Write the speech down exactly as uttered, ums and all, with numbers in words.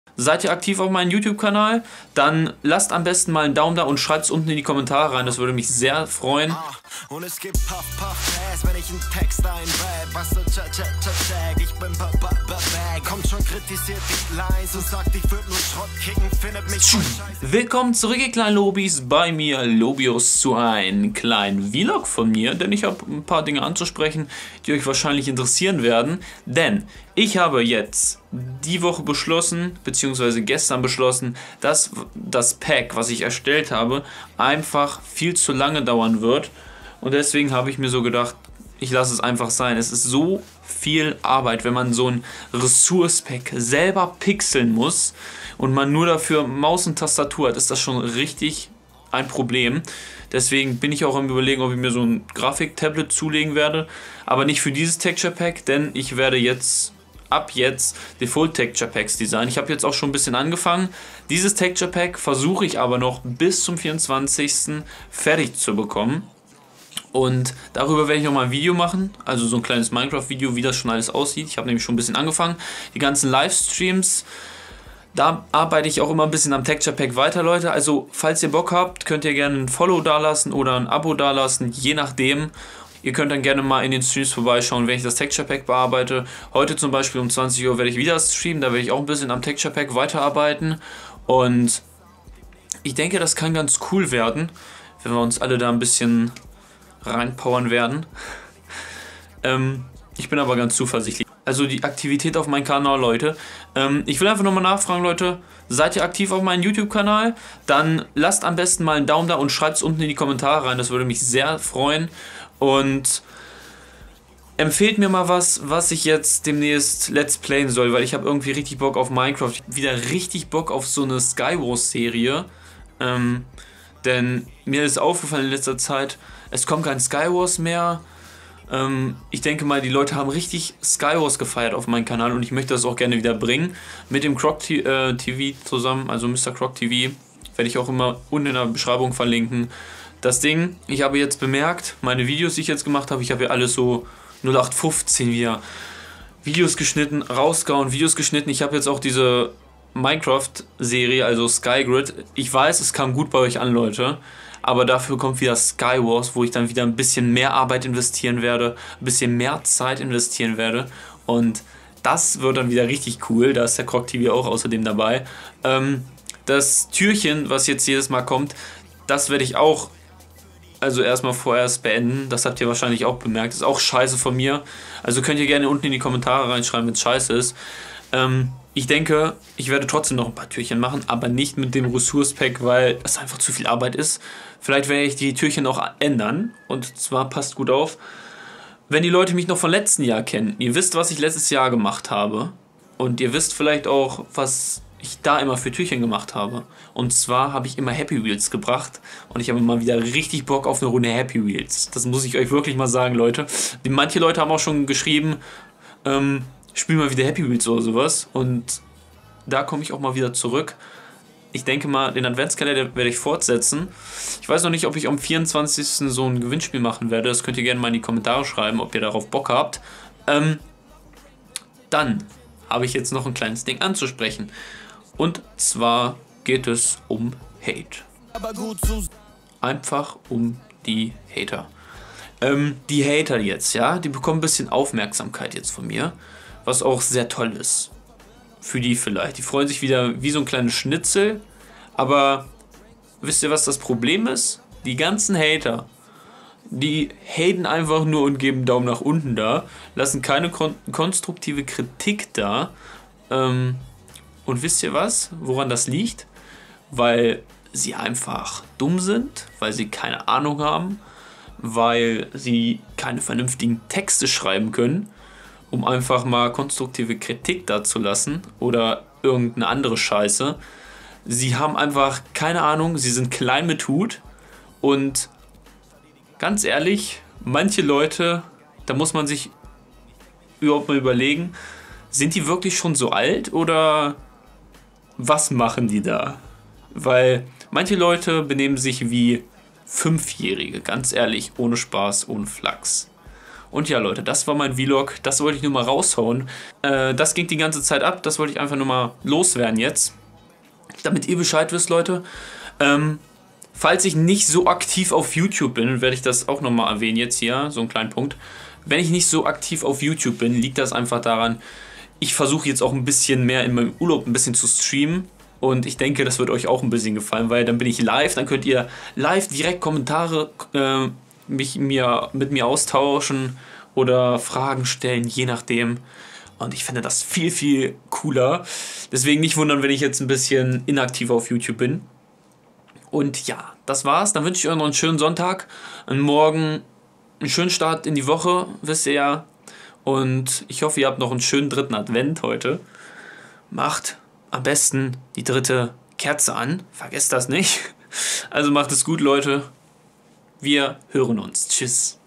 Seid ihr aktiv auf meinem YouTube-Kanal? Dann lasst am besten mal einen Daumen da und schreibt es unten in die Kommentare rein, das würde mich sehr freuen. Und es gibt Puff, Puff, Pass, wenn ich einen Text einrap. Was so tja, tja, tja, tja, ich bin ba, ba, ba, bag. Kommt schon, kritisiert die Lines und sagt, ich würd nur Schrott kicken, findet mich voll scheiße. Willkommen zurück, ihr kleinen Lobis, bei mir, Lobius, zu einem kleinen Vlog von mir, denn ich habe ein paar Dinge anzusprechen, die euch wahrscheinlich interessieren werden, denn ich habe jetzt die Woche beschlossen, beziehungsweise gestern beschlossen, dass das Pack, was ich erstellt habe, einfach viel zu lange dauern wird. Und deswegen habe ich mir so gedacht, ich lasse es einfach sein. Es ist so viel Arbeit, wenn man so ein Ressource-Pack selber pixeln muss und man nur dafür Maus und Tastatur hat, ist das schon richtig ein Problem. Deswegen bin ich auch am Überlegen, ob ich mir so ein Grafik-Tablet zulegen werde. Aber nicht für dieses Texture-Pack, denn ich werde jetzt ab jetzt Default Texture Packs designen. Ich habe jetzt auch schon ein bisschen angefangen. Dieses Texture Pack versuche ich aber noch bis zum vierundzwanzigsten fertig zu bekommen. Und darüber werde ich noch mal ein Video machen, also so ein kleines Minecraft-Video, wie das schon alles aussieht. Ich habe nämlich schon ein bisschen angefangen. Die ganzen Livestreams, da arbeite ich auch immer ein bisschen am Texture Pack weiter, Leute. Also falls ihr Bock habt, könnt ihr gerne ein Follow dalassen oder ein Abo dalassen, je nachdem. Ihr könnt dann gerne mal in den Streams vorbeischauen, wenn ich das Texture Pack bearbeite. Heute zum Beispiel um zwanzig Uhr werde ich wieder streamen, da werde ich auch ein bisschen am Texture Pack weiterarbeiten. Und ich denke, das kann ganz cool werden, wenn wir uns alle da ein bisschen reinpowern werden. ähm, ich bin aber ganz zuversichtlich. Also die Aktivität auf meinem Kanal, Leute. Ähm, ich will einfach nochmal nachfragen, Leute. Seid ihr aktiv auf meinem YouTube-Kanal? Dann lasst am besten mal einen Daumen da und schreibt es unten in die Kommentare rein. Das würde mich sehr freuen. Und empfehlt mir mal was, was ich jetzt demnächst Let's Playen soll, weil ich habe irgendwie richtig Bock auf Minecraft. Wieder richtig Bock auf so eine Skywars-Serie. Ähm, denn mir ist aufgefallen in letzter Zeit, es kommt kein Skywars mehr. Ähm, ich denke mal, die Leute haben richtig Skywars gefeiert auf meinem Kanal und ich möchte das auch gerne wieder bringen. Mit dem Croc T V zusammen, also Mister Croc T V, werde ich auch immer unten in der Beschreibung verlinken. Das Ding, ich habe jetzt bemerkt, meine Videos, die ich jetzt gemacht habe, ich habe ja alles so null acht fünfzehn wieder Videos geschnitten, rausgehauen, Videos geschnitten. Ich habe jetzt auch diese Minecraft-Serie, also Skygrid. Ich weiß, es kam gut bei euch an, Leute, aber dafür kommt wieder Skywars, wo ich dann wieder ein bisschen mehr Arbeit investieren werde, ein bisschen mehr Zeit investieren werde und das wird dann wieder richtig cool. Da ist der Croc T V auch außerdem dabei. Ähm, das Türchen, was jetzt jedes Mal kommt, das werde ich auch also erstmal vorerst beenden. Das habt ihr wahrscheinlich auch bemerkt. Ist auch scheiße von mir. Also könnt ihr gerne unten in die Kommentare reinschreiben, wenn es scheiße ist. Ähm, ich denke, ich werde trotzdem noch ein paar Türchen machen, aber nicht mit dem Ressource-Pack, weil das einfach zu viel Arbeit ist. Vielleicht werde ich die Türchen auch ändern. Und zwar, passt gut auf, wenn die Leute mich noch von letzten Jahr kennen, ihr wisst, was ich letztes Jahr gemacht habe. Und ihr wisst vielleicht auch, was ich da immer für Türchen gemacht habe. Und zwar habe ich immer Happy Wheels gebracht und ich habe immer wieder richtig Bock auf eine Runde Happy Wheels. Das muss ich euch wirklich mal sagen, Leute. Die, manche Leute haben auch schon geschrieben, ähm, spiel mal wieder Happy Wheels oder sowas. Und da komme ich auch mal wieder zurück. Ich denke mal, den Adventskalender werde ich fortsetzen. Ich weiß noch nicht, ob ich am vierundzwanzigsten so ein Gewinnspiel machen werde. Das könnt ihr gerne mal in die Kommentare schreiben, ob ihr darauf Bock habt. Ähm, dann habe ich jetzt noch ein kleines Ding anzusprechen. Und zwar geht es um Hate. Einfach um die Hater. Ähm, die Hater jetzt, ja, die bekommen ein bisschen Aufmerksamkeit jetzt von mir, was auch sehr toll ist. Für die vielleicht. Die freuen sich wieder wie so ein kleines Schnitzel. Aber wisst ihr, was das Problem ist? Die ganzen Hater, die haten einfach nur und geben Daumen nach unten da, lassen keine kon konstruktive Kritik da. Ähm, und wisst ihr was, woran das liegt? Weil sie einfach dumm sind, weil sie keine Ahnung haben, weil sie keine vernünftigen Texte schreiben können, um einfach mal konstruktive Kritik dazulassen oder irgendeine andere Scheiße. Sie haben einfach keine Ahnung, sie sind klein mit Hut und ganz ehrlich, manche Leute, da muss man sich überhaupt mal überlegen, sind die wirklich schon so alt oder was machen die da? Weil manche Leute benehmen sich wie Fünfjährige, ganz ehrlich, ohne Spaß, ohne Flachs. Und ja, Leute, das war mein Vlog. Das wollte ich nur mal raushauen. Äh, das ging die ganze Zeit ab. Das wollte ich einfach nur mal loswerden jetzt. Damit ihr Bescheid wisst, Leute. Ähm, falls ich nicht so aktiv auf YouTube bin, werde ich das auch nochmal erwähnen jetzt hier. So einen kleinen Punkt. Wenn ich nicht so aktiv auf YouTube bin, liegt das einfach daran, ich versuche jetzt auch ein bisschen mehr in meinem Urlaub ein bisschen zu streamen. Und ich denke, das wird euch auch ein bisschen gefallen, weil dann bin ich live. Dann könnt ihr live direkt Kommentare äh, mich, mir, mit mir austauschen oder Fragen stellen, je nachdem. Und ich finde das viel, viel cooler. Deswegen nicht wundern, wenn ich jetzt ein bisschen inaktiv auf YouTube bin. Und ja, das war's. Dann wünsche ich euch noch einen schönen Sonntag. Und morgen einen schönen Start in die Woche, wisst ihr ja. Und ich hoffe, ihr habt noch einen schönen dritten Advent heute. Macht am besten die dritte Kerze an. Vergesst das nicht. Also macht es gut, Leute. Wir hören uns. Tschüss.